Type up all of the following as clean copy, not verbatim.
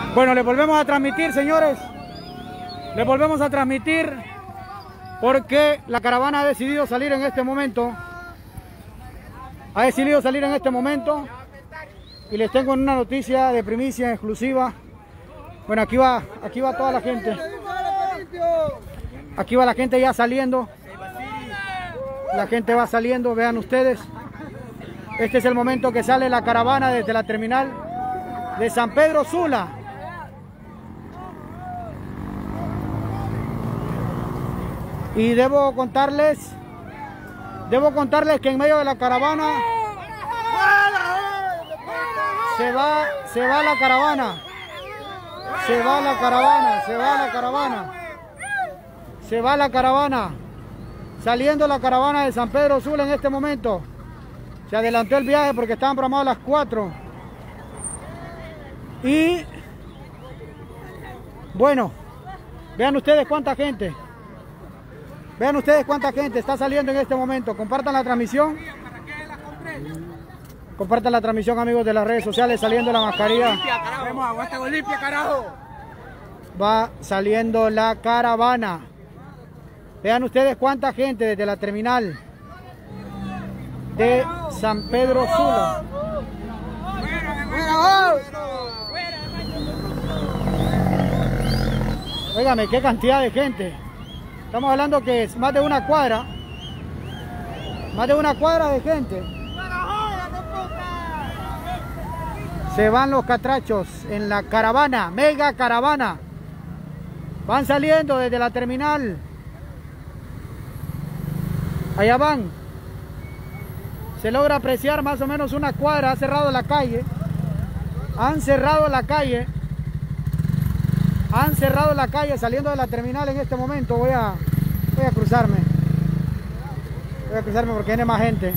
Bueno, les volvemos a transmitir, señores. Les volvemos a transmitir porque la caravana ha decidido salir en este momento. Ha decidido salir en este momento. Y les tengo una noticia de primicia exclusiva. Bueno, aquí va toda la gente. Aquí va la gente ya saliendo. La gente va saliendo, vean ustedes. Este es el momento que sale la caravana desde la terminal de San Pedro Sula. Y debo contarles que en medio de la caravana se va la caravana. Se va la caravana. Saliendo la caravana de San Pedro Sula en este momento. Se adelantó el viaje porque estaban programados a las 4. Y bueno, vean ustedes cuánta gente. Vean ustedes cuánta gente está saliendo en este momento. Compartan la transmisión. Compartan la transmisión, amigos de las redes sociales, saliendo la mascarilla. Va saliendo la caravana. Vean ustedes cuánta gente desde la terminal de San Pedro Sula. Óigame, qué cantidad de gente. Estamos hablando que es más de una cuadra. Más de una cuadra de gente. Se van los catrachos en la caravana, mega caravana. Van saliendo desde la terminal. Allá van. Se logra apreciar más o menos una cuadra. Ha cerrado la calle. Han cerrado la calle. Han cerrado la calle saliendo de la terminal en este momento. Voy a cruzarme. Voy a cruzarme porque viene más gente.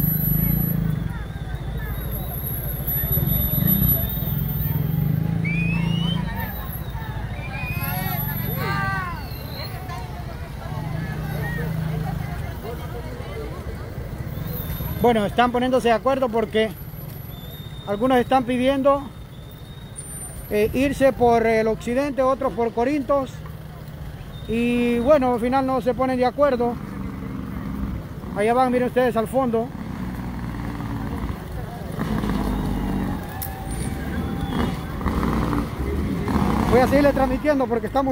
Bueno, están poniéndose de acuerdo porque algunos están pidiendo irse por el occidente, otros por Corintos. Y bueno, al final no se ponen de acuerdo. Allá van, miren ustedes al fondo. Voy a seguirle transmitiendo porque estamos...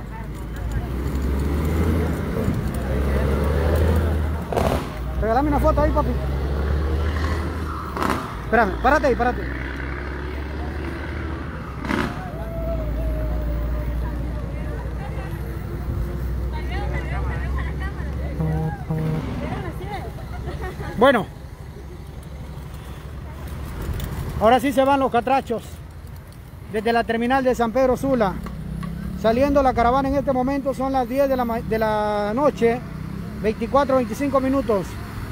Regálame una foto ahí, papi. Espérame, párate ahí, párate. Bueno, ahora sí se van los catrachos desde la terminal de San Pedro Sula. Saliendo la caravana en este momento son las 10 de la noche, 24-25 minutos.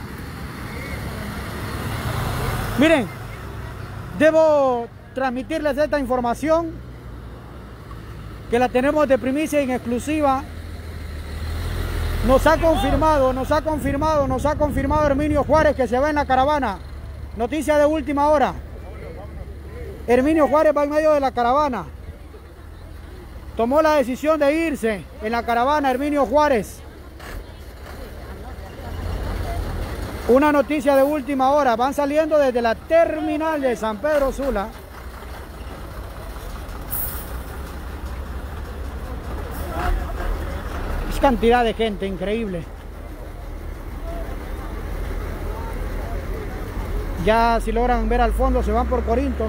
Miren, debo transmitirles esta información que la tenemos de primicia en exclusiva. Nos ha confirmado Herminio Juárez que se va en la caravana. Noticia de última hora. Herminio Juárez va en medio de la caravana. Tomó la decisión de irse en la caravana Herminio Juárez. Una noticia de última hora. Van saliendo desde la terminal de San Pedro Sula. Es cantidad de gente, increíble. Ya si logran ver al fondo se van por Corinto.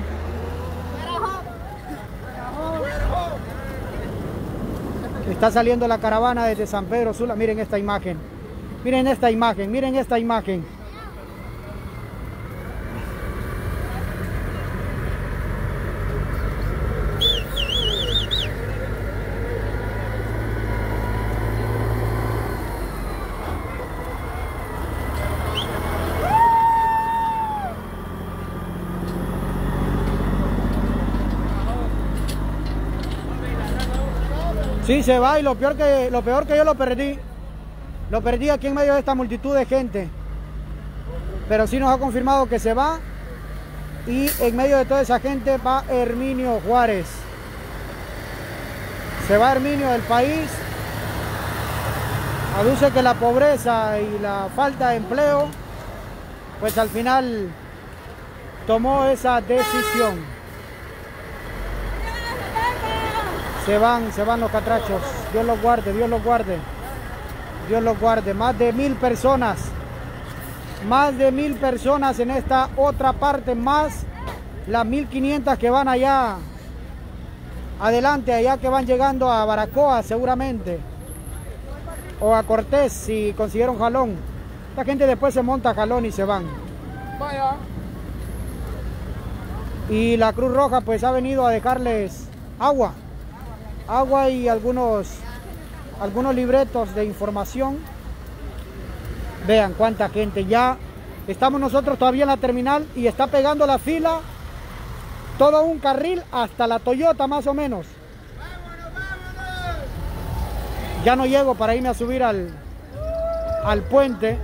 Está saliendo la caravana desde San Pedro Sula. Miren esta imagen. Miren esta imagen, miren esta imagen. Sí, se va y lo peor que yo lo perdí. Lo perdí aquí en medio de esta multitud de gente. Pero sí nos ha confirmado que se va. Y en medio de toda esa gente va Herminio Juárez. Se va Herminio del país. Aduce que la pobreza y la falta de empleo, pues al final tomó esa decisión. Se van los catrachos. Dios los guarde, Dios los guarde. Dios los guarde. Más de 1000 personas. Más de 1000 personas en esta otra parte, más las 1500 que van allá adelante, allá que van llegando a Baracoa seguramente, o a Cortés si consiguieron jalón. La gente después se monta a jalón y se van. Vaya. Y la Cruz Roja pues ha venido a dejarles agua y algunos libretos de información. Vean cuánta gente. Ya estamos nosotros todavía en la terminal y está pegando la fila todo un carril hasta la Toyota más o menos. Ya no llego para irme a subir al puente.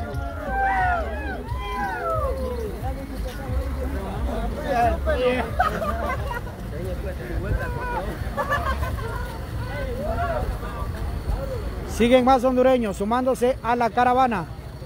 Siguen más hondureños sumándose a la caravana.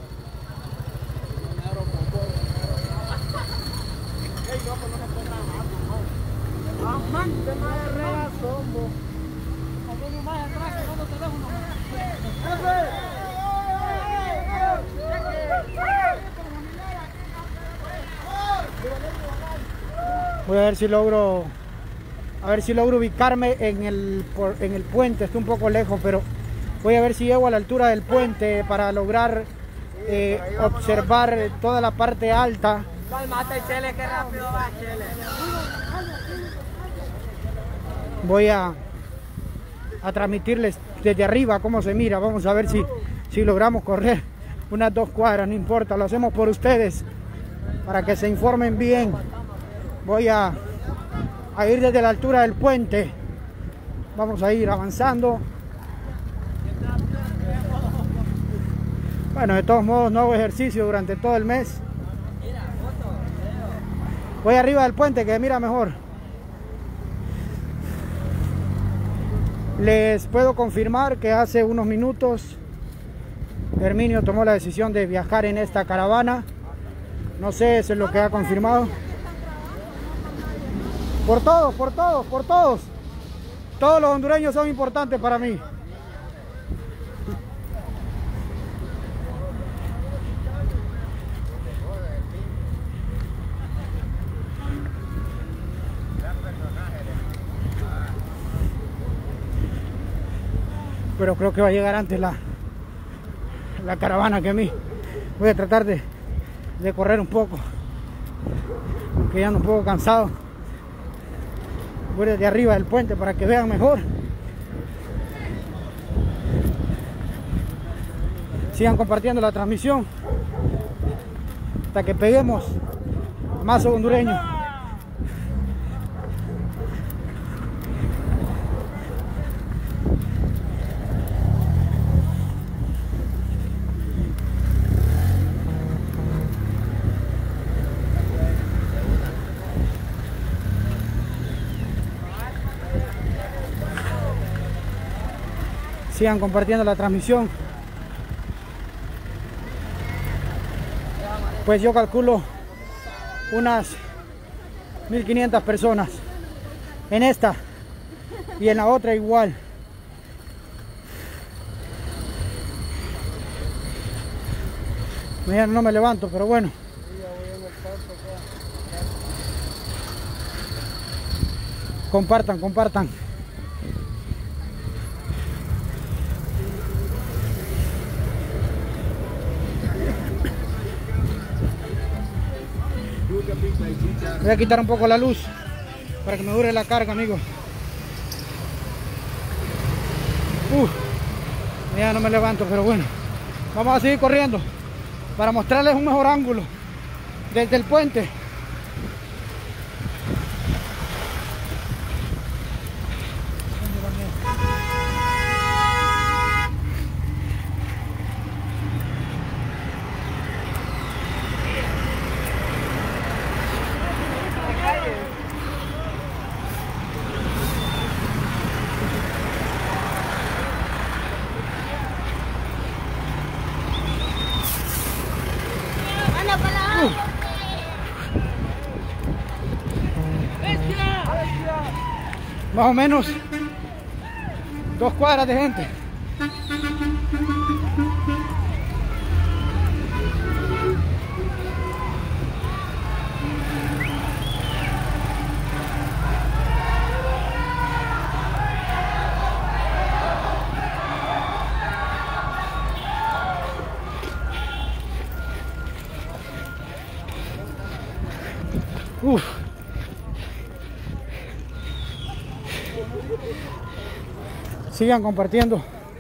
Voy a ver si logro ubicarme en el puente. Estoy un poco lejos, pero voy a ver si llego a la altura del puente para lograr observar toda la parte alta. Cálmate, Chele, que rápido va, Chele. Voy a transmitirles desde arriba cómo se mira. Vamos a ver si logramos correr unas 2 cuadras, no importa, lo hacemos por ustedes, para que se informen bien. Voy a ir desde la altura del puente. Vamos a ir avanzando. Bueno, de todos modos no hago ejercicio durante todo el mes. Voy arriba del puente que mira mejor. Les puedo confirmar que hace unos minutos Herminio tomó la decisión de viajar en esta caravana. No sé, eso es lo que ha confirmado. Por todos. Todos los hondureños son importantes para mí. Pero creo que va a llegar antes la caravana que a mí. Voy a tratar de correr un poco, aunque ya ando un poco cansado. Voy desde arriba del puente para que vean mejor. Sigan compartiendo la transmisión hasta que peguemos más hondureños. Sigan compartiendo la transmisión. Pues yo calculo unas 1500 personas en esta y en la otra igual. Mañana no me levanto, pero bueno. Compartan. Voy a quitar un poco la luz para que me dure la carga, amigos. Ya no me levanto, pero bueno. Vamos a seguir corriendo para mostrarles un mejor ángulo desde el puente. Más o menos 2 cuadras de gente. Uf. Sigan compartiendo.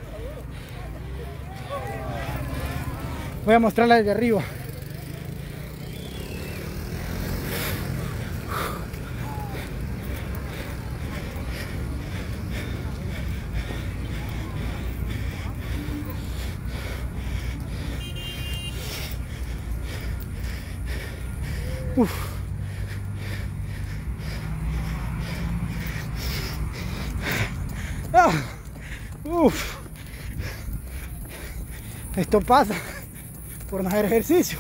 Voy a mostrarla desde arriba. Uf. Ah. Uf. Esto pasa por no hacer ejercicio.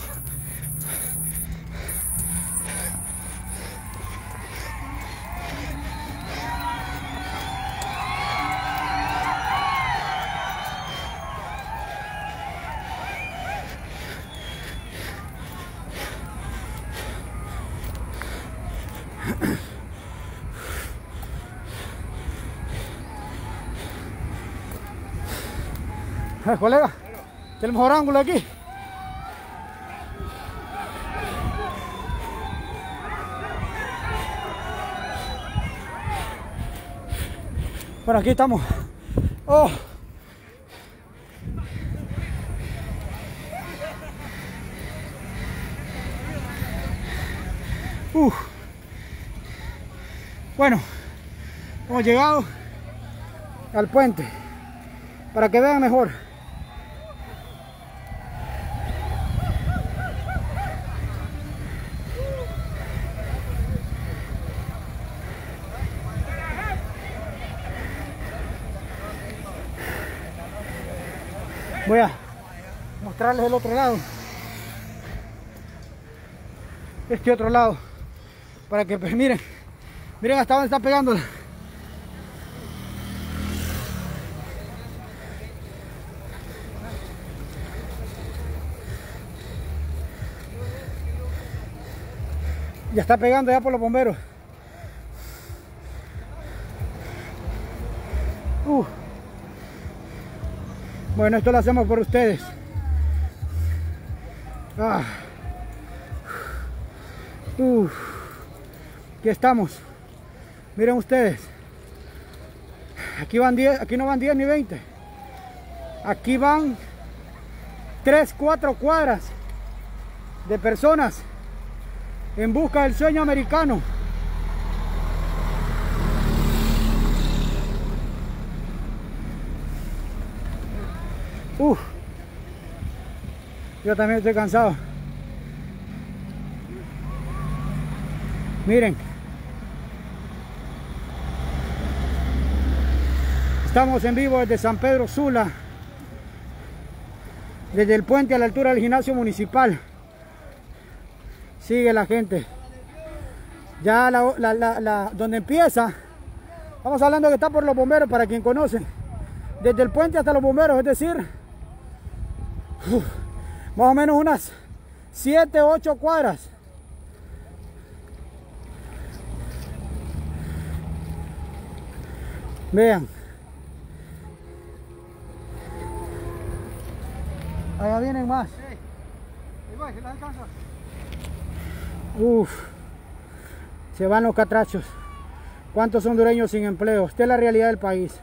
Colega, ¿tiene el mejor ángulo aquí? Bueno, aquí estamos. Oh. Bueno, hemos llegado al puente para que vean mejor. Voy a mostrarles el otro lado, este otro lado, para que pues, miren hasta dónde está pegando. Ya está pegando ya por los bomberos. Bueno, esto lo hacemos por ustedes. Aquí estamos. Miren ustedes. Aquí van 10, aquí no van 10 ni 20. Aquí van 3, 4 cuadras de personas en busca del sueño americano. Yo también estoy cansado. Miren. Estamos en vivo desde San Pedro Sula. Desde el puente a la altura del gimnasio municipal. Sigue la gente. Ya donde empieza. Estamos hablando que está por los bomberos, para quien conoce. Desde el puente hasta los bomberos, es decir, más o menos unas 7, 8 cuadras. Vean. Allá vienen más. Se van los catrachos. ¿Cuántos hondureños sin empleo? Esta es la realidad del país.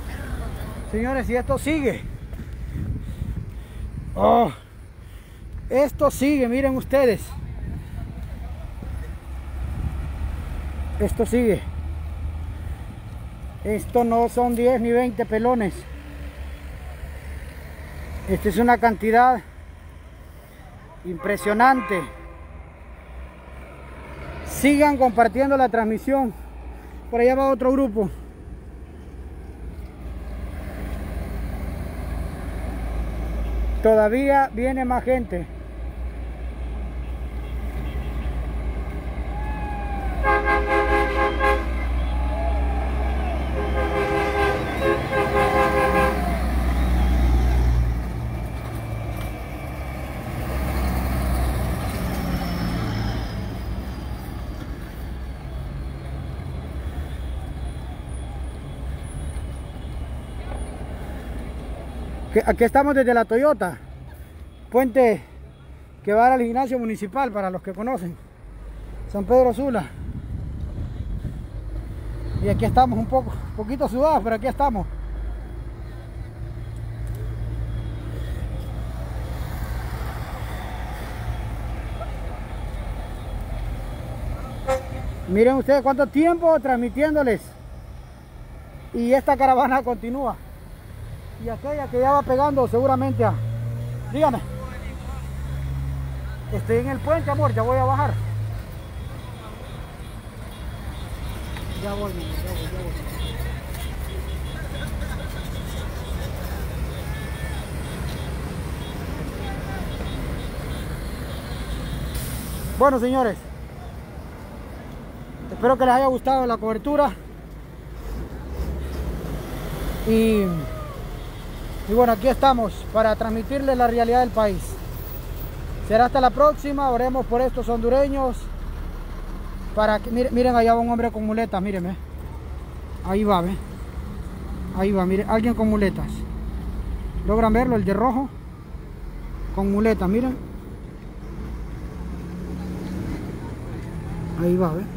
Señores, si esto sigue, Esto sigue, miren ustedes. Esto sigue. Esto no son 10 ni 20 pelones. Esta es una cantidad impresionante. Sigan compartiendo la transmisión. Por allá va otro grupo. Todavía viene más gente. Aquí estamos desde la Toyota, puente que va al gimnasio municipal, para los que conocen, San Pedro Sula. Y aquí estamos un poquito sudados, pero aquí estamos. Miren ustedes cuánto tiempo transmitiéndoles, y esta caravana continúa. Y aquella que ya va pegando seguramente a... Dígame. Estoy en el puente, amor, ya voy a bajar. Ya voy, ya voy. Bueno, señores, espero que les haya gustado la cobertura. Y bueno, aquí estamos para transmitirles la realidad del país. Será hasta la próxima. Oremos por estos hondureños. Para que, miren, allá va un hombre con muletas, mírenme. Ahí va, ¿ve? Ahí va, miren, alguien con muletas. ¿Logran verlo? El de rojo. Con muletas, miren. Ahí va, ¿ve?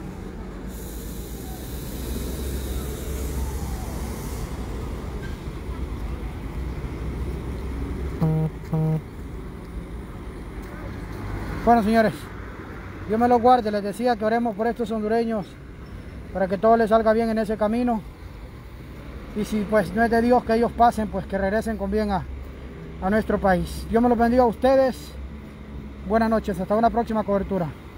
Bueno, señores, Dios me los guarde. Les decía que oremos por estos hondureños para que todo les salga bien en ese camino, y si pues no es de Dios que ellos pasen, pues que regresen con bien a nuestro país. Dios me los bendiga a ustedes. Buenas noches, hasta una próxima cobertura.